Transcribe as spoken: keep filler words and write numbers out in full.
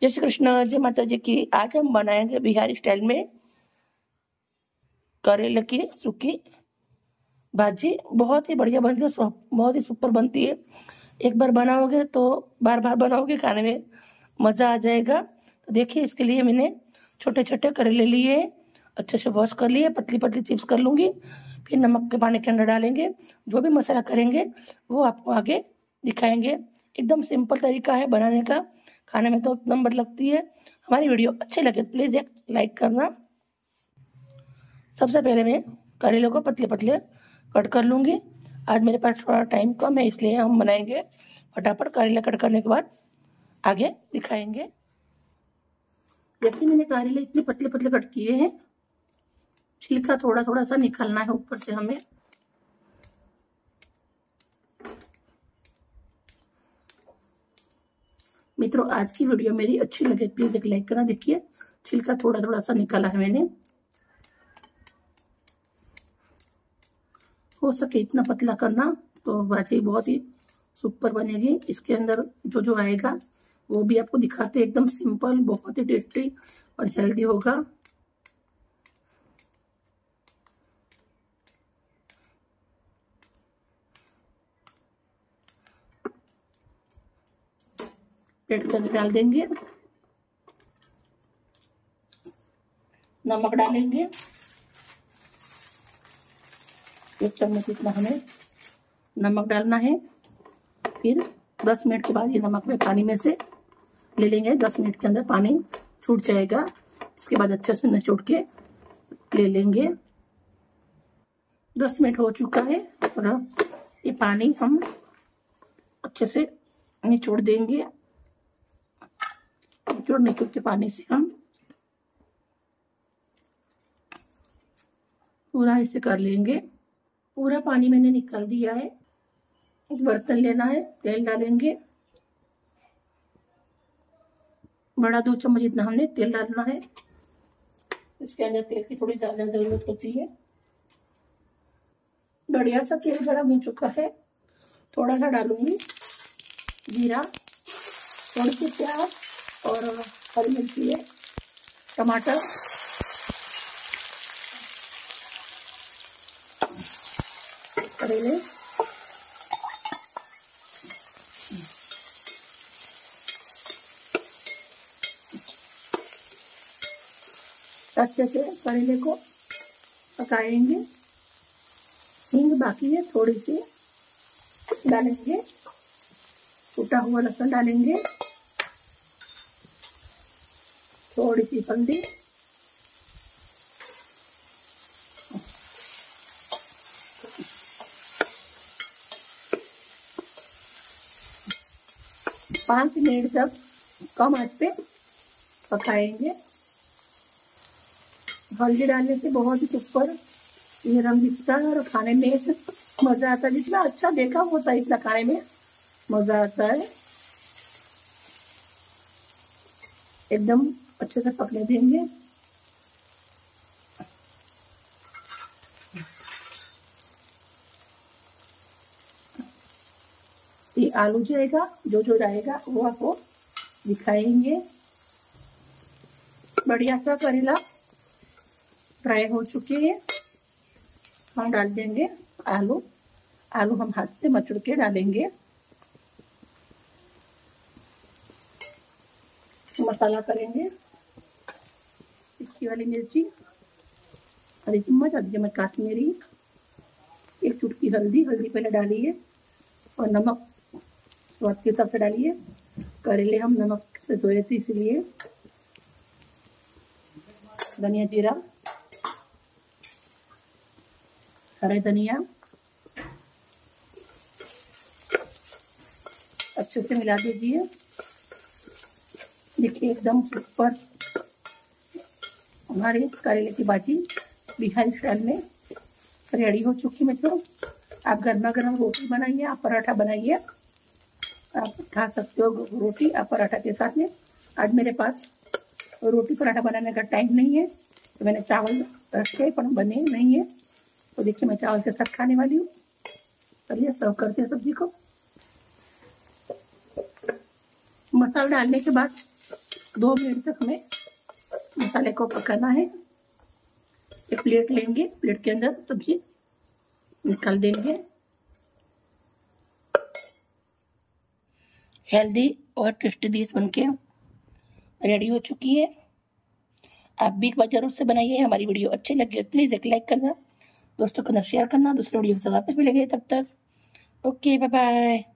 जय श्री कृष्ण, जय माता जी की। आज हम बनाएंगे बिहारी स्टाइल में करेले की सूखी भाजी। बहुत ही बढ़िया बनती है, बहुत ही सुपर बनती है। एक बार बनाओगे तो बार बार बनाओगे, खाने में मज़ा आ जाएगा। तो देखिए, इसके लिए मैंने छोटे छोटे करेले लिए, अच्छे से वॉश कर लिए, पतली पतली चिप्स कर लूँगी। फिर नमक के पानी के अंदर डालेंगे। जो भी मसाला करेंगे वो आपको आगे दिखाएंगे। एकदम सिंपल तरीका है बनाने का, खाने में तो नंबर लगती है। हमारी वीडियो अच्छी लगे तो प्लीज़ एक लाइक करना। सबसे पहले मैं करेले को पतले पतले कट कर लूँगी। आज मेरे पास थोड़ा टाइम कम है, इसलिए हम बनाएंगे फटाफट। करेला कट करने के बाद आगे दिखाएंगे। देखिए, मैंने करेले इतने पतले पतले कट किए हैं। छिलका थोड़ा थोड़ा सा निकालना है ऊपर से हमें। मित्रों, आज की वीडियो मेरी अच्छी लगे प्लीज एक लाइक करना। देखिए, छिलका थोड़ा थोड़ा सा निकाला है मैंने। हो सके इतना पतला करना, तो भाजी बहुत ही सुपर बनेगी। इसके अंदर जो जो आएगा वो भी आपको दिखाते। एकदम सिंपल, बहुत ही टेस्टी और हेल्दी होगा। प्लेट के अंदर डाल देंगे। नमक डालेंगे, एक चम्मच इतना हमें नमक डालना है। फिर दस मिनट के बाद ये नमक में पानी में से ले लेंगे। दस मिनट के अंदर पानी छूट जाएगा। इसके बाद अच्छे से निचोड़ के ले लेंगे। दस मिनट हो चुका है और ये पानी हम अच्छे से निचोड़ देंगे। निचोड़ निचोड़ के पानी से हम पूरा ऐसे कर लेंगे। पूरा पानी मैंने निकाल दिया है। एक बर्तन लेना है, तेल डालेंगे। बड़ा दो चम्मच इतना हमने तेल डालना है। इसके अंदर तेल की थोड़ी ज्यादा जरूरत होती है। बढ़िया सा तेल गर्म हो चुका है। थोड़ा सा डालूंगी जीरा, थोड़ी सी प्याज और हरी मिर्ची है, टमाटर, करेले, अच्छे से करेले को पकाएंगे। हींग बाकी है, थोड़ी सी डालेंगे। टूटा हुआ लहसुन डालेंगे, थोड़ी सी हल्दी, पाँच मिनट तक कम आंच पे पकाएंगे। हल्दी डालने से बहुत ही ऊपर ये रंग दिखता है और खाने में मजा आता है। जितना अच्छा देखा होता है इतना खाने में मजा आता है। एकदम अच्छे से पकने देंगे। ये आलू जाएगा, जो जो जाएगा वो आपको दिखाएंगे। बढ़िया सा करेला फ्राई हो चुके हैं। हम डाल देंगे आलू। आलू हम हाथ से मचड़ के डालेंगे। मसाला करेंगे। तीखी वाली मिर्ची, हरी चम्मच, आधी चम्मच काश्मीरी, एक चुटकी हल्दी, हल्दी पहले डालिए, और नमक स्वाद के हिसाब से डालिए। करेले हम नमक से धोए थे इसलिए। धनिया जीरा, हरे धनिया, अच्छे से मिला दीजिए। देखिए, एकदम ऊपर हमारे करेले की भाजी बिहारी स्टाइल में रेडी हो चुकी। मित्रों, आप गर्मा गर्म रोटी बनाइए, आप पराठा बनाइए, आप खा सकते हो रोटी आप पराठा के साथ में। आज मेरे पास रोटी पराठा बनाने का टाइम नहीं है, तो मैंने चावल रखे पर बने नहीं है। तो देखिए, मैं चावल के साथ खाने वाली हूँ। चलिए सर्व करते हैं सब्जी को। मसाला डालने के बाद दो मिनट तक हमें मसाले को पकाना है। एक प्लेट लेंगे, प्लेट के अंदर सब्जी निकाल देंगे। हेल्दी और टेस्टी डिश बनके रेडी हो चुकी है। आप भी एक बार जरूर से बनाइए। हमारी वीडियो अच्छी लगी तो प्लीज़ एक लाइक करना, दोस्तों के साथ शेयर करना। दूसरे वीडियो के साथ वापस मिलेंगे, तब तक ओके बाय बाय।